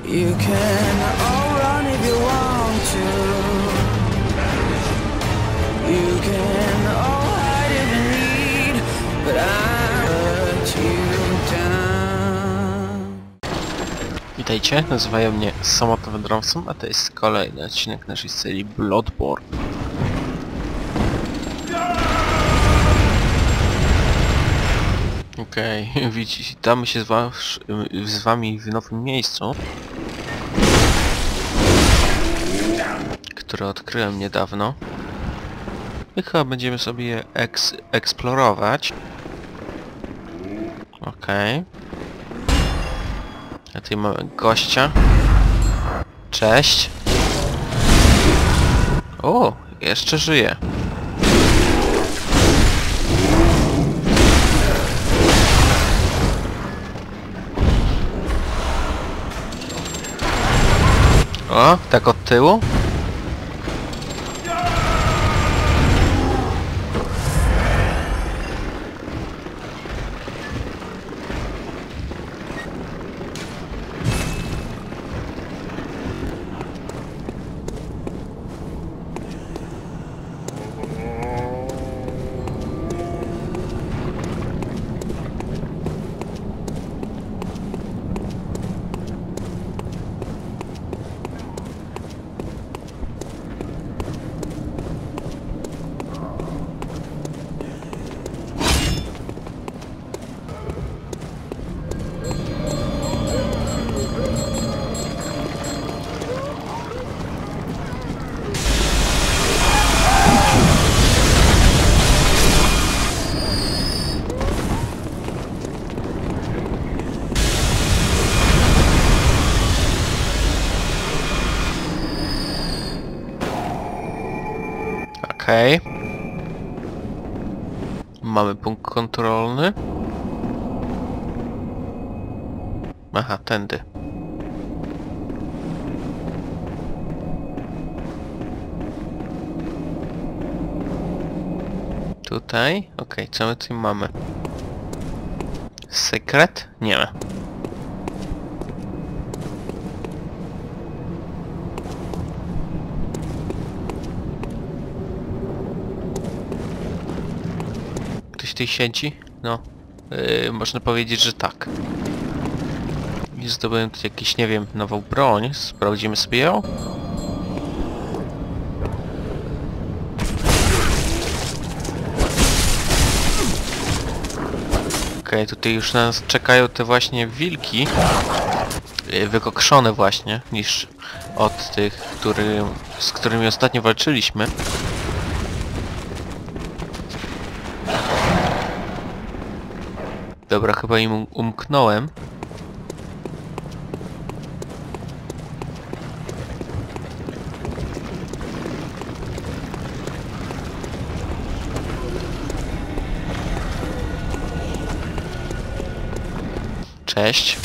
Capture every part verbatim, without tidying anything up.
You can all run if you want to. You can all hide if you need, but I let you down. Witajcie, nazywają mnie Samotny Wędrowcą, a to jest kolejny odcinek naszej serii Bloodborne. Okej, okay. Witamy się z, was, z wami w nowym miejscu, które odkryłem niedawno. I chyba będziemy sobie je eks eksplorować. Okej. Okay. A tutaj mamy gościa. Cześć. O, jeszcze żyje. O, tak od tyłu? Okej. Okay. Mamy punkt kontrolny. Aha, tędy. Tutaj? Okej, okay, co my tu mamy? Sekret? Nie ma. Tutaj siedzi? No, yy, można powiedzieć, że tak. I zdobyłem tu jakiś, nie wiem, nową broń. Sprawdzimy sobie ją. Okej, okay, tutaj już nas czekają te właśnie wilki. Yy, wykokszone właśnie, niż od tych, który, z którymi ostatnio walczyliśmy. Dobra, chyba im umknąłem. Cześć.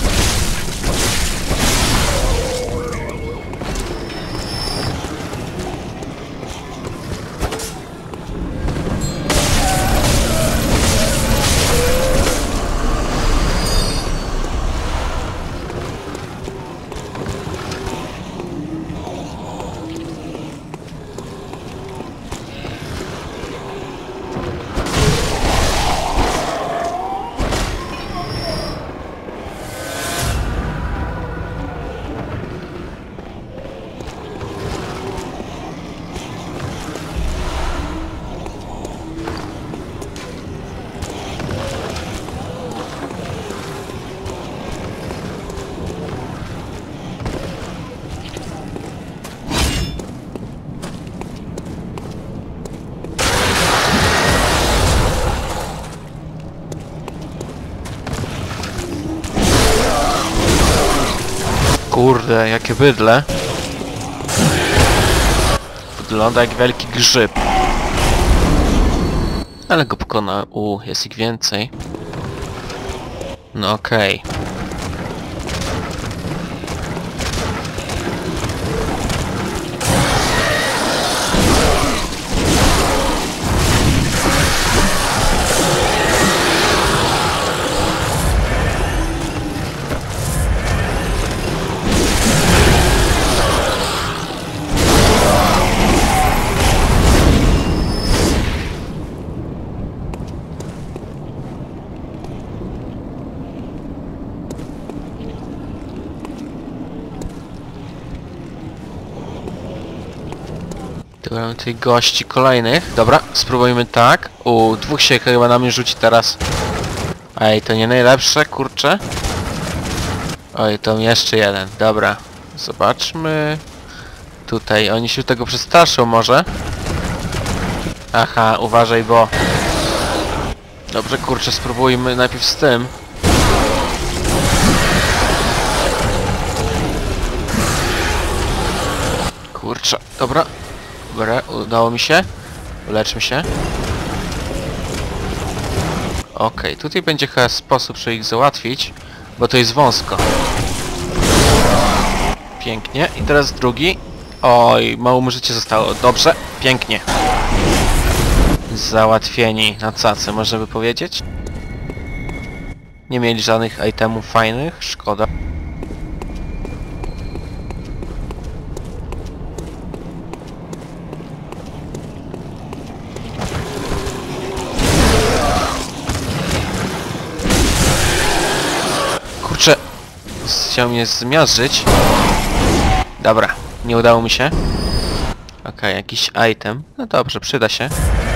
Kurde, jakie bydle. Wygląda jak wielki grzyb. Ale go pokona... U, jest ich więcej. No okej. Okay. Tu mamy tutaj gości kolejnych. Dobra, spróbujmy tak. U dwóch się chyba na mnie rzuci teraz. Ej, to nie najlepsze, kurczę. Oj, to jeszcze jeden. Dobra. Zobaczmy. Tutaj, oni się tego przestraszą może. Aha, uważaj, bo... Dobrze, kurczę, spróbujmy najpierw z tym. Kurczę, dobra. Dobra, udało mi się. Uleczmy się. Okej, okay, tutaj będzie chyba sposób, żeby ich załatwić, bo to jest wąsko. Pięknie. I teraz drugi. Oj, mało mu życie zostało. Dobrze, pięknie. Załatwieni na cacy, można by powiedzieć. Nie mieli żadnych itemów fajnych, szkoda. Kurczę, chciał mnie zmiażdżyć. Dobra, nie udało mi się. Okej, okay, jakiś item. No dobrze, przyda się.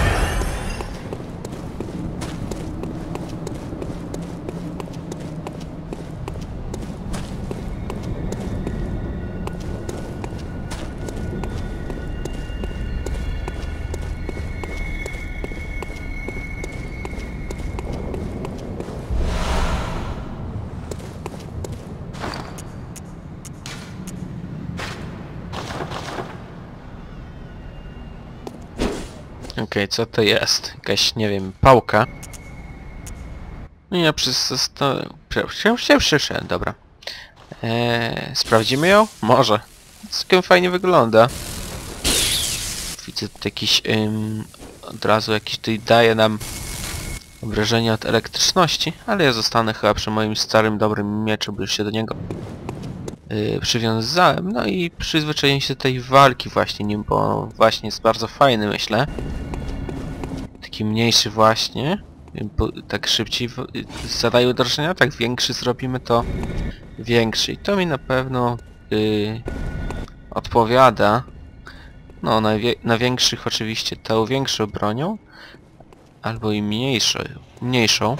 Okej, okay, co to jest? Jakaś, nie wiem, pałka. No ja przez... Dobra. Eee, sprawdzimy ją? Może. Całkiem fajnie wygląda. Widzę tu jakiś... Ym, od razu jakiś tutaj daje nam obrażenia od elektryczności, ale ja zostanę chyba przy moim starym, dobrym mieczu, bo już się do niego yy, przywiązałem. No i przyzwyczajenie się do tej walki właśnie nim, bo właśnie jest bardzo fajny, myślę. Taki mniejszy właśnie, bo tak szybciej zadaje uderzenia, tak większy zrobimy to większy. I to mi na pewno yy, odpowiada. No, na, na większych oczywiście tą większą bronią, albo i mniejszą, mniejszą.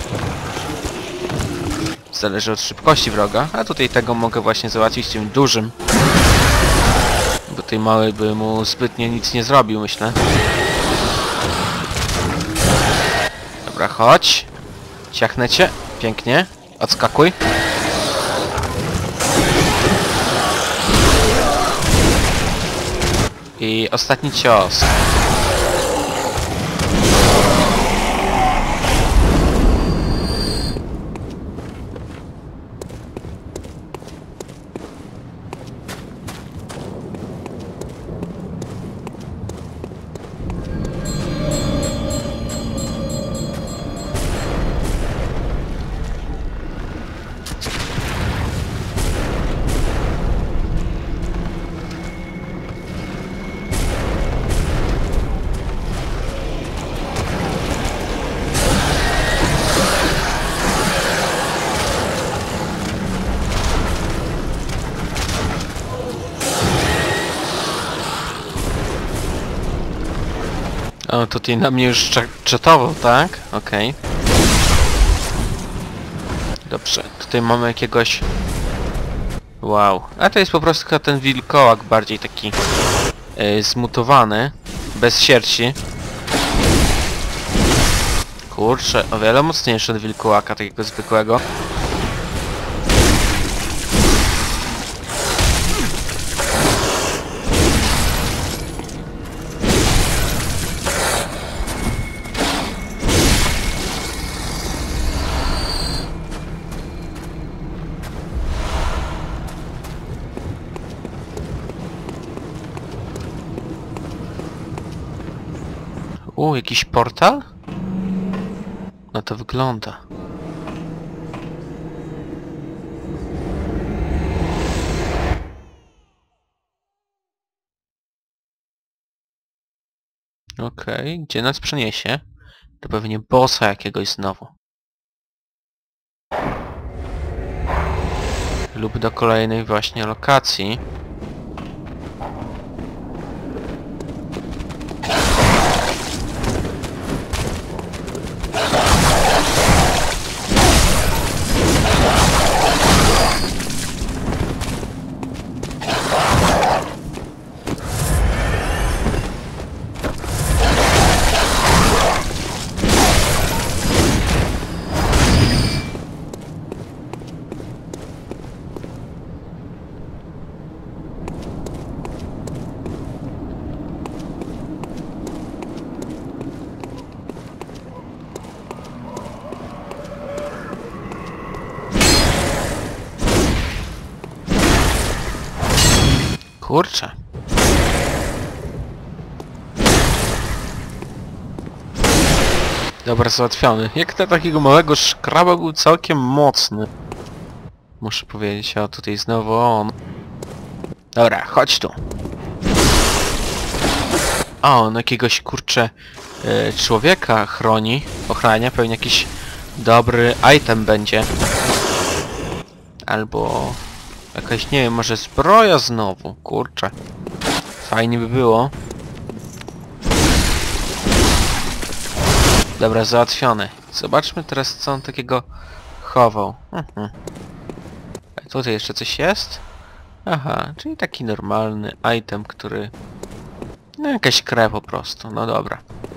Zależy od szybkości wroga, a tutaj tego mogę właśnie załatwić tym dużym. Bo tej mały by mu zbytnio nic nie zrobił, myślę. Dobra, chodź. Ciachnę cię. Pięknie. Odskakuj. I ostatni cios. O, tutaj na mnie już czatował, tak? Okej. Okay. Dobrze, tutaj mamy jakiegoś... Wow. A to jest po prostu chyba ten wilkołak bardziej taki... Yy, zmutowany. Bez sierści. Kurczę, o wiele mocniejszy od wilkołaka takiego zwykłego. U, jakiś portal? No to wygląda. Okej, okay. Gdzie nas przeniesie? To pewnie bossa jakiegoś znowu. Lub do kolejnej właśnie lokacji. Kurczę. Dobra, załatwiony. Jak dla takiego małego szkraba był całkiem mocny. Muszę powiedzieć, o tutaj znowu on. Dobra, chodź tu. O, on jakiegoś kurczę yy, człowieka chroni, ochrania, pewnie jakiś dobry item będzie. Albo jakaś, nie wiem, może zbroja znowu, kurczę. Fajnie by było. Dobra, załatwiony. Zobaczmy teraz, co on takiego chował. Mhm. A tutaj jeszcze coś jest? Aha, czyli taki normalny item, który... No jakaś krew po prostu, no dobra.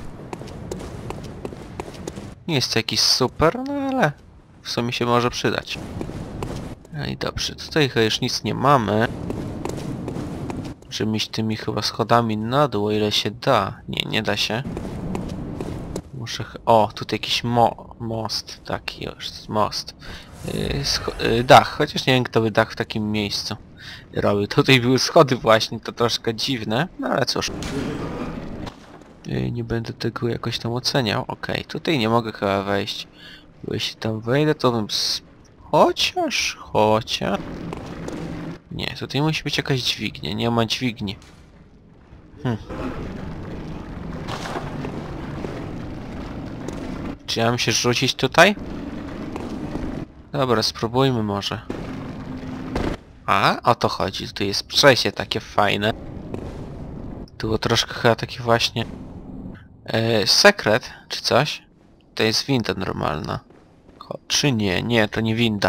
Nie jest to jakiś super, no ale w sumie się może przydać. No i dobrze, tutaj chyba już nic nie mamy. Możemy iść tymi chyba schodami na dół, o ile się da. Nie, nie da się. Muszę... O, tutaj jakiś mo most. Taki już, most. Yy, yy, dach, chociaż nie wiem kto by dach w takim miejscu robił. Tutaj były schody właśnie, to troszkę dziwne, no ale cóż. Yy, nie będę tego jakoś tam oceniał. Okej, okay, tutaj nie mogę chyba wejść. Bo jeśli tam wejdę, to bym... S chociaż, chociaż... Nie, tutaj musi być jakaś dźwignia. Nie ma dźwigni. Hm. Czy ja mam się rzucić tutaj? Dobra, spróbujmy może. A, o to chodzi. Tu jest przejście takie fajne. Tu było troszkę chyba takie właśnie... E, sekret, czy coś? To jest winda normalna. O, czy nie? Nie, to nie winda.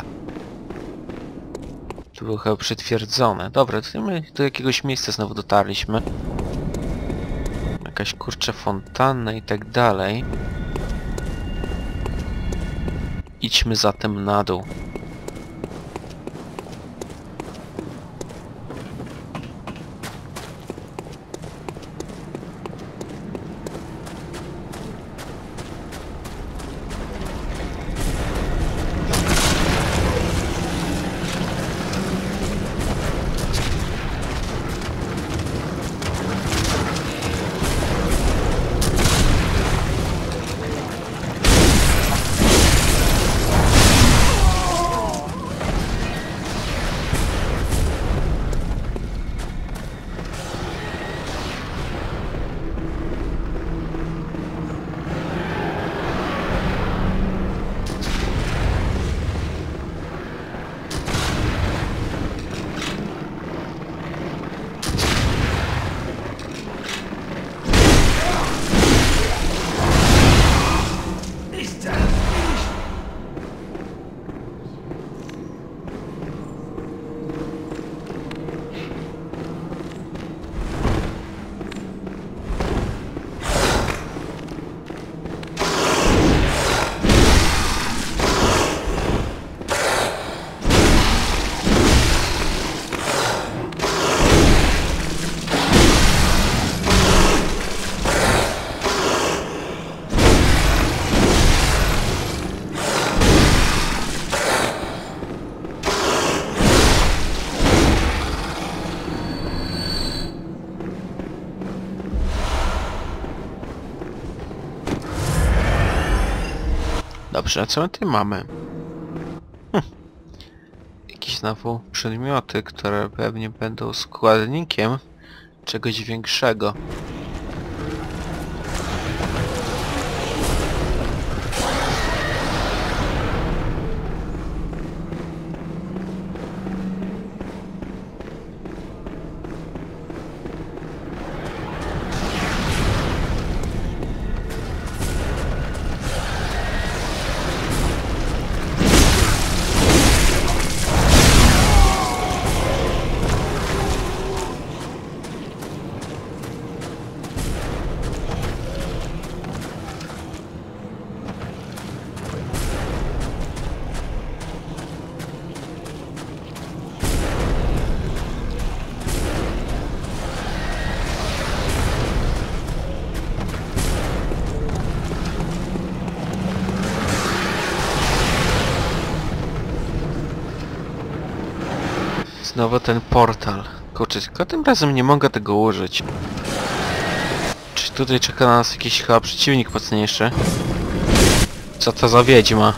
Tu było chyba przytwierdzone. Dobra, tutaj my do jakiegoś miejsca znowu dotarliśmy. Jakaś kurczę fontanna i tak dalej. Idźmy zatem na dół. Dobrze, a co my tutaj mamy? Hm. Jakieś znowu przedmioty, które pewnie będą składnikiem czegoś większego. Znowu ten portal. Kurczę, tylko tym razem nie mogę tego użyć. Czy tutaj czeka na nas jakiś chyba przeciwnik mocniejszy? Co to za wiedźma?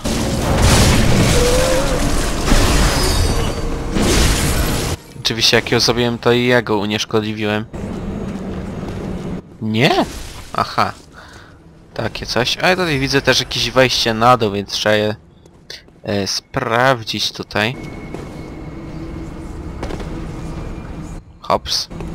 Oczywiście jak ją zabiłem, to i ja go unieszkodliwiłem. Nie? Aha. Takie coś. Ale tutaj widzę też jakieś wejście na dół, więc trzeba je e, sprawdzić tutaj. Hops.